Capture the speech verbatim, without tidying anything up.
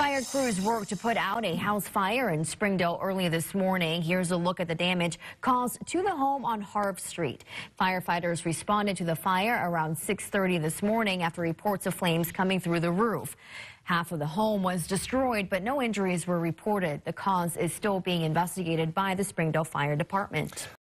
Fire crews worked to put out a house fire in Springdale early this morning. Here's a look at the damage caused to the home on Harv Street. Firefighters responded to the fire around six thirty this morning after reports of flames coming through the roof. Half of the home was destroyed, but no injuries were reported. The cause is still being investigated by the Springdale Fire Department.